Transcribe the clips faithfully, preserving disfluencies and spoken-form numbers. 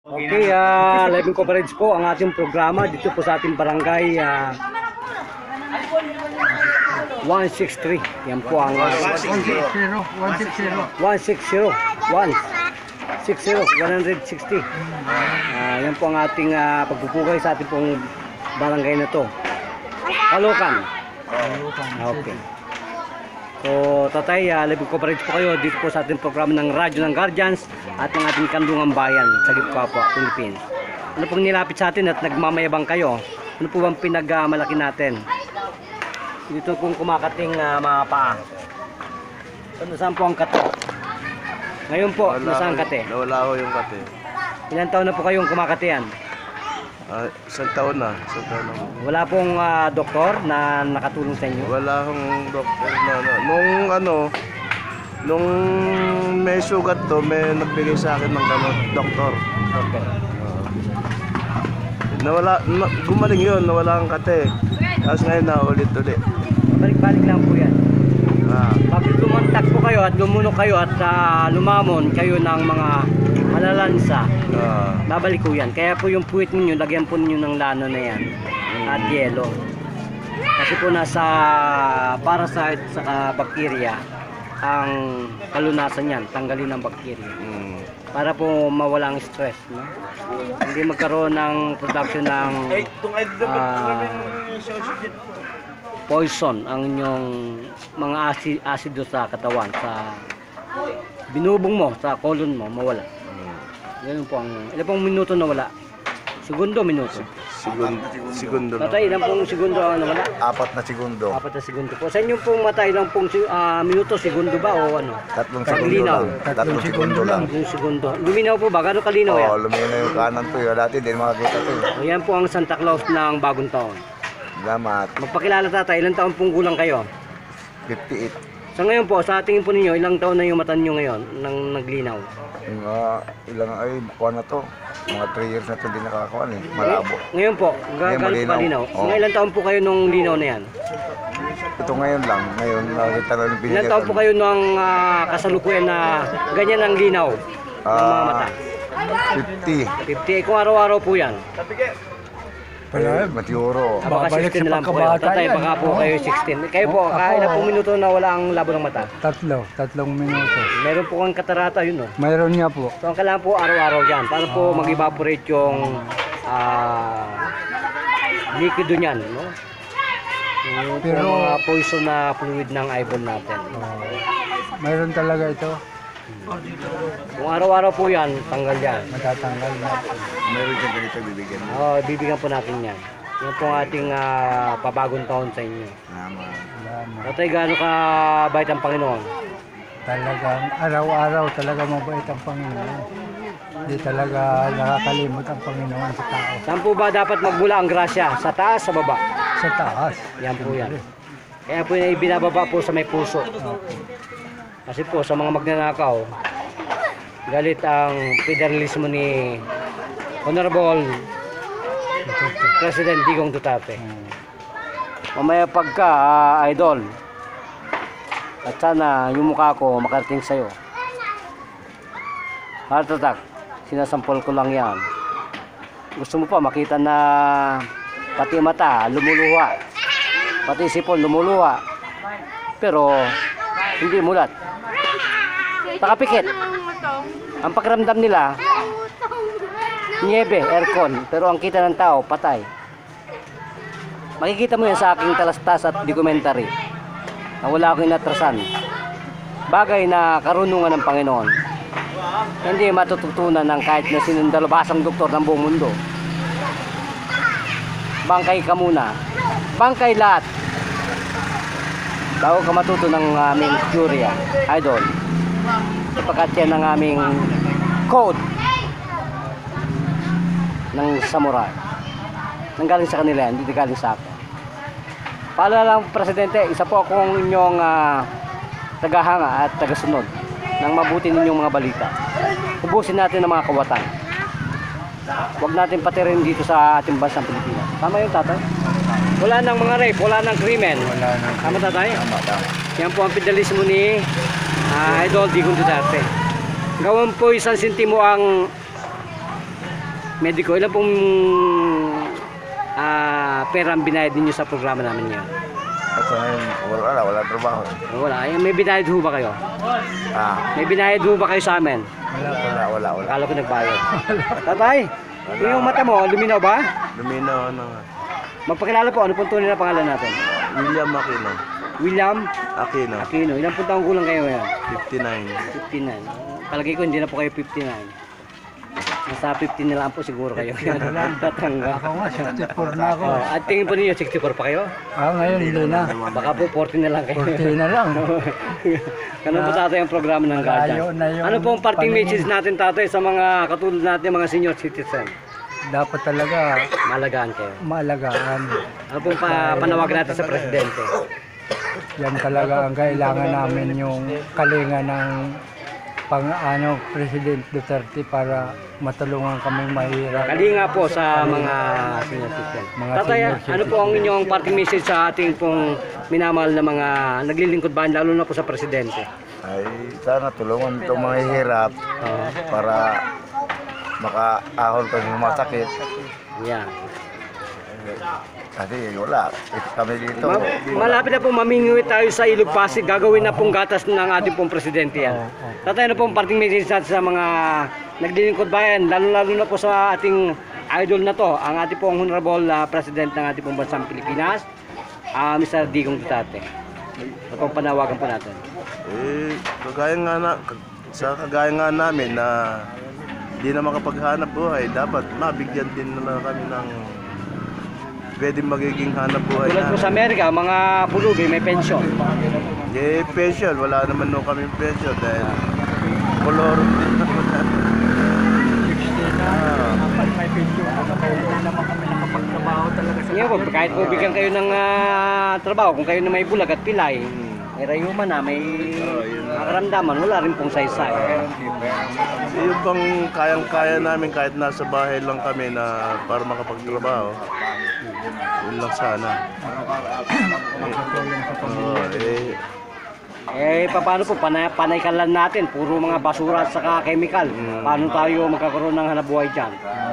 Okay, uh, live coverage po ang ating programa dito po sa ating barangay uh, one sixty-three. Yan po ang uh, one sixty, one sixty, one sixty, one sixty. Uh, yan po ang ating uh, pagpupugay sa ating pong barangay na to. Kalokan. Okay. So, tatay, uh, live coverage po kayo dito po sa ating programa ng Radyo ng Guardians at ng ating Kandungang Bayan sa Gipkapwa, Philippines. Ano pong nilapit sa atin at nagmamayabang kayo? Ano po bang pinagmalaki natin? Dito pong kumakating uh, mga paa. So, nasaan po ang kate? Ngayon po, Wala nasaan ko- kate? Nawala ko yung kate. Ilan taon na po kayong kumakatean? Ah, isang taon na. Isang taon na. Wala pong uh, doktor na nakatulong sa inyo? Wala akong doktor na, na. Nung ano, nung may sugat to, may nagbigay sa akin ng gamot, doktor. Okay. Nawala, na, gumaling yun, nawala ang kate. Tapos ngayon na ulit-ulit. Balik-balik lang po yan. Ah, Bakit lumontak po kayo at lumunok kayo at uh, lumamon kayo ng mga malalansa? ah, Babalik ko yan. Kaya po yung puwit ninyo, lagyan po ninyo ng lano na yan at yelo. Kasi po nasa parasite sa bakterya ang kalunasan yan, tanggalin ng bakterya. mm, Para po mawala ang stress, no? Hindi magkaroon ng production ng ah, poison ang inyong mga asi- asido sa katawan, sa binubong mo, sa colon mo, mawala. mm. Ganun po ang, ilan pong minuto na wala? Segundo, minuto. Segundo, segundo lang. Tatay, ilan pong segundo ang nawala? Apat na segundo. Apat na segundo po. Sa inyong pong mata, ilang pong si- ah, minuto, segundo ba o ano? Tatlong Pag segundo linaw. lang. Tatlong segundo lang. Yung segundo. Luminaw po ba? Gano'ng kalinaw yan? Oo, luminaw yung kanan to yun. Dati din makakita to. O, yan po ang Santa Claus ng bagong taon. Salamat. Magpakilala tatay, ilang taon pong gulang kayo? fifty-eight. Sa ngayon po, sa tingin po ninyo, ilang taon na yung mata ninyo ngayon nang naglinaw? Mga ilang ay kuha na to. Mga three years na to hindi nakakakuha eh. Malabo. Ngayon po, Ngayon, gano'n po malinaw. kalinaw? Oo. Mga ilang taon po kayo nung linaw na yan? Ito ngayon lang. Ngayon nakita na yung Ilang taon po kayo nung ah, kasalukuyan na ganyan ang linaw ng mga mata? fifty. fifty, eh, kung araw-araw po yan. Eh, Matiuro. Baka sixteen na lang po kayo. Tatay, baka po kayo sixteen. Kayo po, kailan po minuto na wala ang labo ng mata? Tatlo, tatlong minuto. Meron po kang katarata, yun o. Mayroon nga po. So, ang kailangan po araw-araw yan para po mag-evaporate yung ah, liquido niyan, no? Yung Pero- Pero, mga poison na fluid ng eyeball natin. Mayroon talaga ito. Kung araw-araw po yan, tanggal yan. Matatanggal na. Meron dyan ganito bibigyan mo. Oh, bibigyan po natin yan. Yan po ang ating ah, pabagong taon sa inyo. Salamat. Salamat. Tatay, gaano ka bait ang Panginoon? Talagang araw-araw talaga mabait ang Panginoon. Hindi talaga nakakalimot ang Panginoon sa tao. Saan po ba dapat magmula ang grasya? Sa taas, sa baba? Sa taas. Yan po yan. Kaya po yung ibinababa po sa may puso. Kasi po sa mga magnanakaw, galit ang federalismo ni Honorable President Digong Duterte. Mamaya pagka, ah, idol, at sana yung mukha ko makarating sa'yo. Heart attack, sinasampol ko lang yan. Gusto mo pa makita na pati mata lumuluha, pati sipon lumuluha, pero hindi mulat. Nakapikit. Ang pakiramdam nila, niebe, aircon, pero ang kita ng tao, patay. Makikita mo yan sa aking talastas at documentary na wala akong inatrasan. Bagay na karunungan ng Panginoon. Hindi matututunan ng kahit na sinundalabasang doktor ng buong mundo. Bangkay ka muna. Bangkay lahat. Bago ka matuto ng aming teorya, idol. Sapagkat yan ang aming code ng samurai. Nanggaling sa kanila yan, hindi galing sa akin. Paalala lang, Presidente, isa po akong inyong uh, tagahanga at tagasunod ng mabuti ninyong mga balita. Ubusin natin ang mga kawatan. Huwag natin patirin dito sa ating bansang Pilipinas. Tama yun, tatay? Wala nang mga rape, wala nang krimen. Wala na. Tama, tatay? Tama, tama. Yan po ang federalismo ni uh, Idol Digong Duterte. Gawin po isang sintimo ang Medico. Ilan pong ah, pera ang binayad ninyo sa programa namin ngayon? At sa ngayon, wala, wala, wala trabaho. Wala. Ay, may binayad ho ba kayo? Ah, May binayad ho ba kayo sa amin? wala, wala, wala, wala. Akala ko nagbayad. Tatay, yung mata mo, luminaw ba? Luminaw na nga. Magpakilala po, ano pong tunay na pangalan natin? William Aquino. William Aquino. Aquino. Ilang pong taong gulang kayo ngayon? fifty-nine. fifty-nine. Palagay ko hindi na po kayo fifty-nine. Nasa fifty na lang po siguro kayo. Tatangga. Ako nga, sixty-four na ako. Oh, at tingin po ninyo, sixty-four pa kayo? Ah, ngayon hindi na. Baka po forty na lang kayo. forty na lang. Ganun po tatay ang programa ng Guardian. Malayo na yung Ano po ang parting paningin. message natin tatay sa mga katulad natin mga senior citizen? Dapat talaga Malagaan kayo. maalagaan. Ano pong pa panawagan natin sa presidente? Yan talaga ang kailangan namin yung kalinga ng pang ano President Duterte para matulungan kami mahirap. Kalinga po sa mga senior citizen. Mga Tatay, senior ano citizen. po ang inyong parting message sa ating pong minamahal na mga naglilingkod bayan, lalo na po sa presidente? Ay, sana tulungan itong mga hirap Oo. para makaahon pa sa mga sakit. Yan. Kasi wala, ito kami dito. Ma- malapit na po mamingiwi tayo sa Ilog Pasig. Gagawin na pong gatas ng ating pong presidente yan. Tatay, ano pong parting message natin sa mga naglilingkod bayan, lalo-lalo na po sa ating idol na to, ang ating pong honorable uh, president ng ating pong bansang Pilipinas, uh, Mister Digong Duterte. Ano pong panawagan po natin? Eh, kagaya nga na, sa kagaya nga namin na di na makapaghanap buhay, dapat mabigyan din na kami ng pwede magiging hanap buhay Tulad po na. sa Amerika, mga pulubi may pensyon. Eh, pension, wala naman no kami pension dahil kolor din naman. Dapat may video ano kaya hindi naman kami nakapagtrabaho talaga sa Ngayon po, kahit po bigyan kayo ng ah, trabaho, kung kayo na may bulag at pilay, may rayuma na, may makaramdaman, wala rin pong saysay. Eh, yung bang kayang-kaya namin kahit nasa bahay lang kami na para makapagtrabaho, yun lang sana. Oo, eh, Eh, paano po, panay, panaykalan natin, puro mga basura at saka chemical. Paano tayo magkakaroon ng hanabuhay dyan?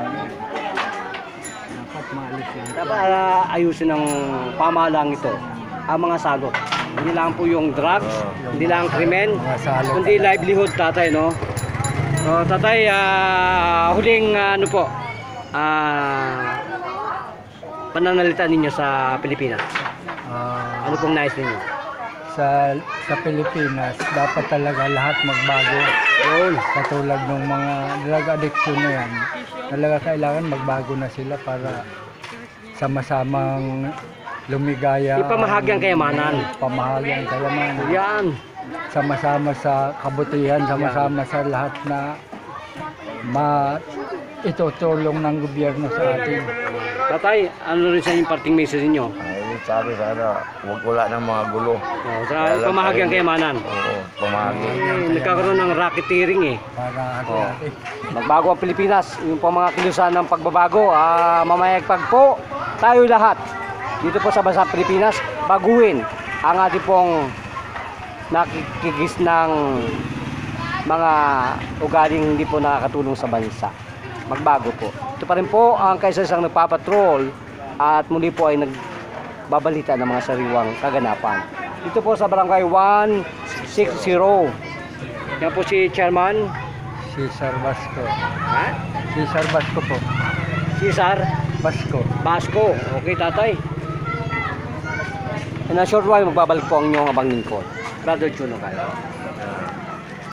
dapat maalis yun. Dapat ah, ayusin ng pamahalang ito ang mga salot. Hindi lang po yung drugs, hindi lang krimen, Mga salot. kundi livelihood, tatay, no? So, tatay, ah, huling ah, ano po, ah, pananalita ninyo sa Pilipinas. Ah, Ano pong nais ninyo? sa sa Pilipinas dapat talaga lahat magbago. Yun. Katulad ng mga drug addiction na yan, talaga kailangan magbago na sila para sama-samang lumigaya. Ipamahagi ang kayamanan. Pamahagi ang kayamanan. Yan. Sama-sama sa kabutihan, sama-sama sa lahat na ma itutulong ng gobyerno sa atin. Tatay, ano rin sa inyong parting message ninyo? Ay, sabi sana, huwag wala ng mga gulo. Oh, sa pamahagi ang kayamanan. Oo, pamahagi. Eh, nagkakaroon ng racketeering eh. Para Oh. atin. Magbago ang Pilipinas, yung po mga kilusan ng pagbabago, ah, mamayagpag po tayo lahat dito po sa bansang Pilipinas, baguhin ang ating pong nakikigis ng mga ugaling hindi po nakakatulong sa bansa. Magbago po. Ito pa rin po ang kaisa-isang nagpapatrol at muli po ay nagbabalita ng mga sariwang kaganapan. Dito po sa barangay one sixty. Yan po si Chairman. Cesar Basco. Ha? Cesar Basco po. Cesar Basco. Basco. Okay, tatay. In a short while, magbabalik po ang inyong abang lingkod. Brother Chuno kayo.